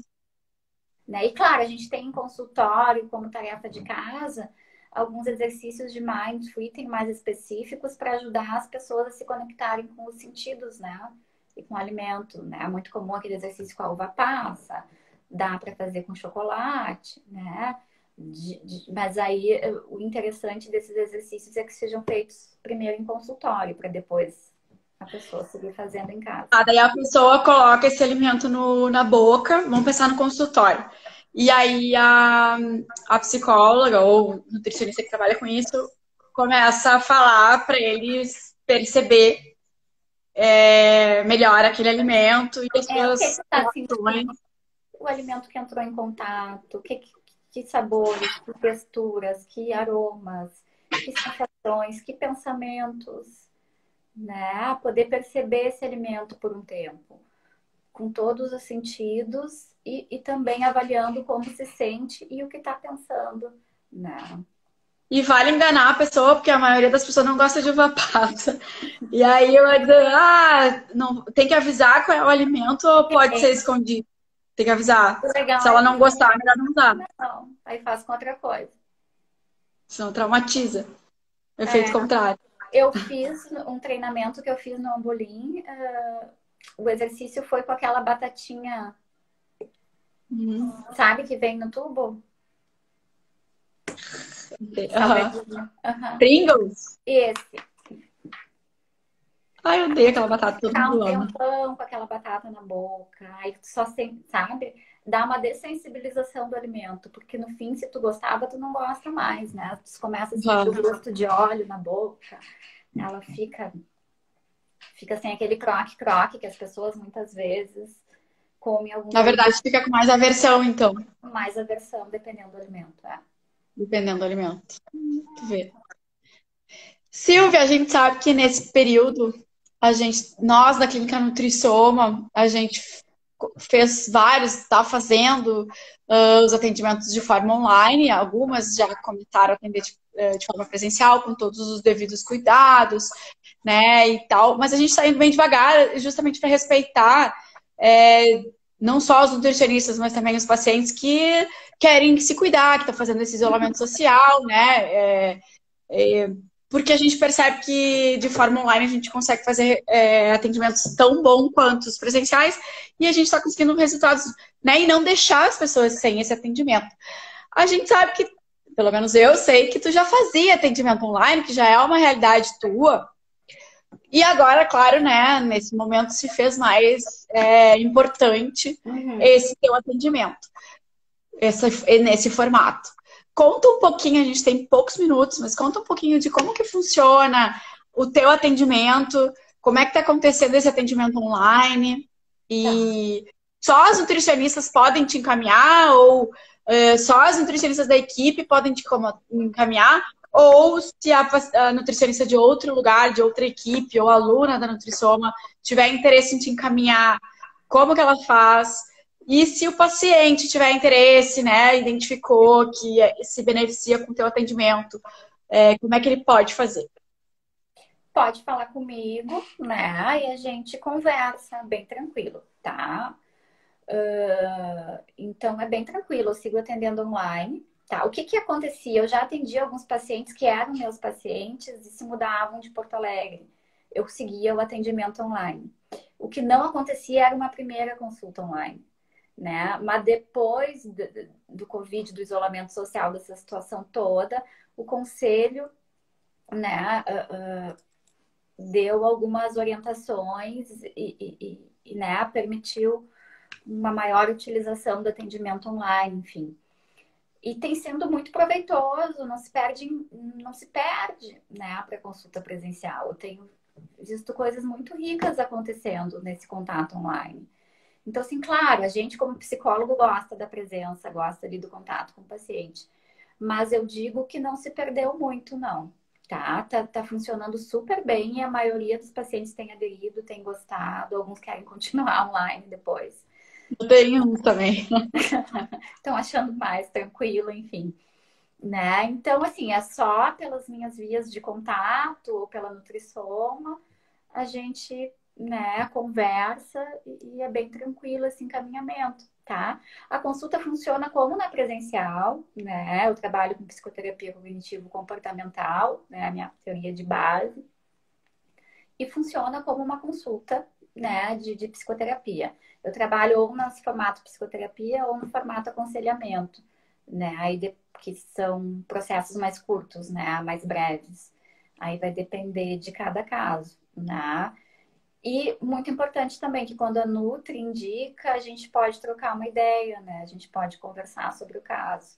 Né? E claro, a gente tem em consultório, como tarefa de casa, alguns exercícios de Mindful Eating mais específicos para ajudar as pessoas a se conectarem com os sentidos, né? E com o alimento, né? É muito comum aquele exercício com a uva passa, dá para fazer com chocolate, né? De, de, mas aí o interessante desses exercícios é que sejam feitos primeiro em consultório, para depois a pessoa seguir fazendo em casa. Ah, daí a pessoa coloca esse alimento no, na boca, vamos pensar no consultório. E aí a, a psicóloga ou nutricionista que trabalha com isso começa a falar para eles perceber é, melhor aquele alimento e as é, suas o, que que tá sentindo, o alimento que entrou em contato, o que, que que sabores, que texturas, que aromas, que sensações, que pensamentos, né? Poder perceber esse alimento por um tempo, com todos os sentidos e, e também avaliando como se sente e o que está pensando, né? E vale enganar a pessoa, porque a maioria das pessoas não gosta de uva passa. E aí eu ia dizer, ah, não, tem que avisar qual é o alimento ou pode ser escondido? Tem que avisar. O legal Se ela é não que gostar, é melhor não usar. não, aí faz com outra coisa. Senão traumatiza. Efeito É, contrário. eu fiz um treinamento que eu fiz no Ambolim, uh, o exercício foi com aquela batatinha, Uhum. sabe, que vem no tubo? Uhum. Uhum. Pringles? Esse. Ai, eu odeio aquela batata, todo Ficar um mundo ama. tempão com aquela batata na boca, aí tu só sem, sabe? Dá uma dessensibilização do alimento, porque no fim, se tu gostava, tu não gosta mais, né? Tu começa a sentir Uhum. o gosto de óleo na boca, ela fica, fica sem aquele croque-croque que as pessoas muitas vezes comem alguns Na verdade, alimentos fica com mais aversão, então, com mais aversão, dependendo do alimento. É. dependendo do alimento. Tu vê. Silvia, a gente sabe que nesse período, a gente, nós da Clínica Nutrisoma, a gente fez vários, está fazendo uh, os atendimentos de forma online, algumas já começaram a atender de, uh, de forma presencial, com todos os devidos cuidados, né, e tal, mas a gente está indo bem devagar, justamente para respeitar é, não só os nutricionistas, mas também os pacientes que querem se cuidar, que estão fazendo esse isolamento social, né, é, é, porque a gente percebe que de forma online a gente consegue fazer é, atendimentos tão bons quanto os presenciais e a gente está conseguindo resultados, né? E não deixar as pessoas sem esse atendimento. A gente sabe que, pelo menos eu sei, que tu já fazia atendimento online, que já é uma realidade tua. E agora, claro, né? Nesse momento se fez mais é, importante uhum. esse teu atendimento, esse, nesse formato. Conta um pouquinho, a gente tem poucos minutos, mas conta um pouquinho de como que funciona o teu atendimento, como é que está acontecendo esse atendimento online e tá. Só as nutricionistas podem te encaminhar ou uh, só as nutricionistas da equipe podem te encaminhar ou se a, a nutricionista de outro lugar, de outra equipe ou aluna da Nutrisoma tiver interesse em te encaminhar, como que ela faz? E se o paciente tiver interesse, né, identificou que se beneficia com o teu atendimento, é, como é que ele pode fazer? Pode falar comigo, né, e a gente conversa bem tranquilo, tá? Uh, então, é bem tranquilo, eu sigo atendendo online, tá? O que que acontecia? Eu já atendi alguns pacientes que eram meus pacientes e se mudavam de Porto Alegre. Eu seguia o atendimento online. O que não acontecia era uma primeira consulta online. Né? Mas depois do, do Covid, do isolamento social, dessa situação toda, o conselho, né, uh, uh, deu algumas orientações e, e, e né, permitiu uma maior utilização do atendimento online, enfim. E tem sido muito proveitoso, não se perde, não se perde, né, para consulta presencial. Eu tenho visto coisas muito ricas acontecendo nesse contato online. Então, assim, claro, a gente como psicólogo gosta da presença, gosta ali do contato com o paciente. Mas eu digo que não se perdeu muito, não. Tá? Tá, tá funcionando super bem e a maioria dos pacientes tem aderido, tem gostado. Alguns querem continuar online depois. Eu tenho uns também. Estão achando mais tranquilo, enfim. Né? Então, assim, é só pelas minhas vias de contato ou pela Nutrisoma, a gente... né, conversa e é bem tranquilo esse encaminhamento, tá? A consulta funciona como na presencial, né? Eu trabalho com psicoterapia cognitivo-comportamental, né? A minha teoria de base. E funciona como uma consulta, né, de, de psicoterapia. Eu trabalho ou no formato psicoterapia ou no formato aconselhamento, né? Aí de, que são processos mais curtos, né, mais breves. Aí vai depender de cada caso, né? E muito importante também que quando a Nutri indica, a gente pode trocar uma ideia, né? A gente pode conversar sobre o caso.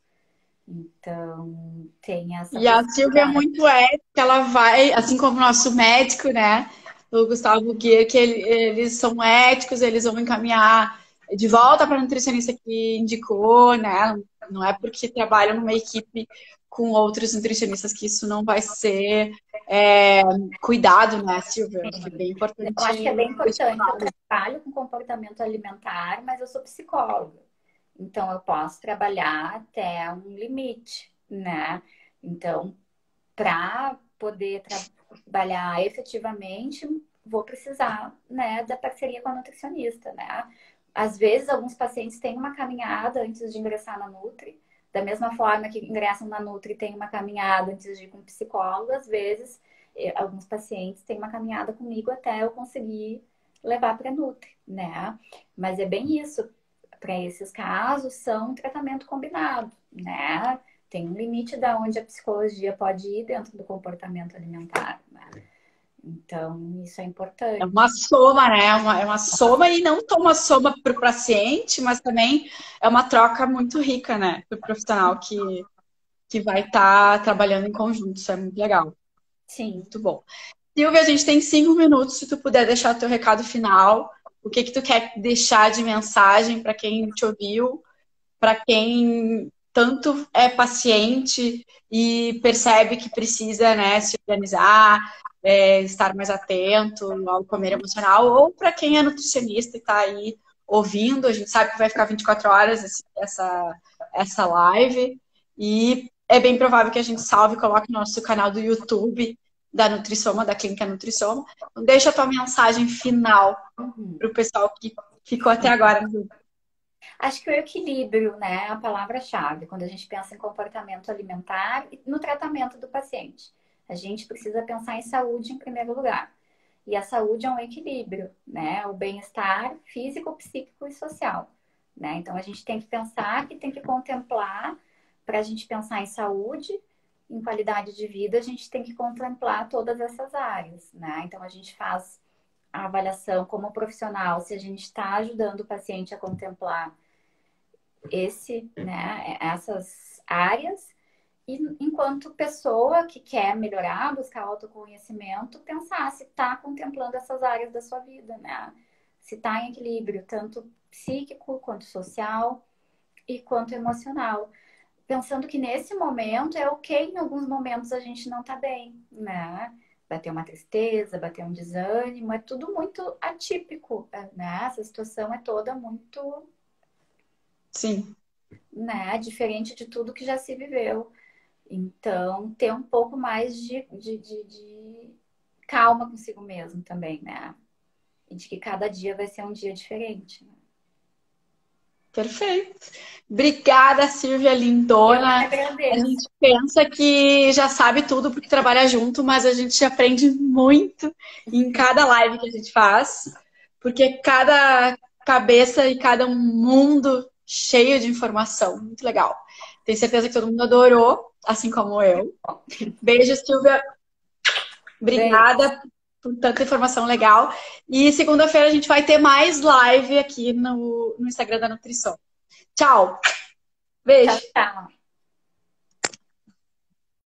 Então, tem essa E a Silvia é muito ética, ela vai, assim como o nosso médico, né? O Gustavo Guia, que ele, eles são éticos, eles vão encaminhar de volta para a nutricionista que indicou, né? Não é porque trabalham numa equipe com outros nutricionistas que isso não vai ser é, cuidado, né, Silvia? Acho que é bem importante. Eu acho que é bem importante. Eu trabalho com comportamento alimentar, mas eu sou psicóloga. Então, eu posso trabalhar até um limite, né? Então, para poder trabalhar efetivamente, vou precisar, né, da parceria com a nutricionista, né? Às vezes, alguns pacientes têm uma caminhada antes de ingressar na Nutri, da mesma forma que ingressam na Nutri tem uma caminhada antes de ir com o psicólogo, às vezes, alguns pacientes têm uma caminhada comigo até eu conseguir levar para a Nutri, né? Mas é bem isso. Para esses casos, são um tratamento combinado, né? Tem um limite da onde a psicologia pode ir dentro do comportamento alimentar, né? Então, isso é importante. É uma soma, né? É uma, é uma soma e não só uma soma para o paciente, mas também é uma troca muito rica, né? Para o profissional que, que vai estar tá trabalhando em conjunto. Isso é muito legal. Sim. Muito bom. Silvia, a gente tem cinco minutos. Se tu puder deixar o teu recado final, o que que tu quer deixar de mensagem para quem te ouviu, para quem tanto é paciente e percebe que precisa, né, se organizar, é, estar mais atento ao comer emocional, ou para quem é nutricionista e está aí ouvindo, a gente sabe que vai ficar vinte e quatro horas esse, essa, essa live, e é bem provável que a gente salve e coloque no nosso canal do YouTube da Nutrisoma, da Clínica Nutrisoma. Então, deixa a tua mensagem final Uhum. para o pessoal que ficou até agora. Acho que o equilíbrio, né, é a palavra-chave quando a gente pensa em comportamento alimentar e no tratamento do paciente. A gente precisa pensar em saúde em primeiro lugar. E a saúde é um equilíbrio, né? O bem-estar físico, psíquico e social, né? Então a gente tem que pensar que tem que contemplar, para a gente pensar em saúde, em qualidade de vida, a gente tem que contemplar todas essas áreas, né? Então a gente faz a avaliação como profissional, se a gente está ajudando o paciente a contemplar esse, né, essas áreas, e enquanto pessoa que quer melhorar, buscar autoconhecimento, pensar se está contemplando essas áreas da sua vida, né? Se está em equilíbrio, tanto psíquico, quanto social e quanto emocional. Pensando que nesse momento é ok, em alguns momentos a gente não tá bem, né? Bater uma tristeza, bater um desânimo, é tudo muito atípico, né? Essa situação é toda muito... Sim. Né? Diferente de tudo que já se viveu. Então, ter um pouco mais de, de, de, de calma consigo mesmo também, né? E de que cada dia vai ser um dia diferente. Né? Perfeito. Obrigada, Silvia Lindona. Eu que agradeço. A gente pensa que já sabe tudo porque trabalha junto, mas a gente aprende muito em cada live que a gente faz, porque cada cabeça e cada mundo cheio de informação. Muito legal. Tenho certeza que todo mundo adorou, assim como eu. Beijo, Silvia. Obrigada Beijo. Por tanta informação legal. E segunda-feira a gente vai ter mais live aqui no, no Instagram da Nutrição. Tchau. Beijo. Tchau, tchau.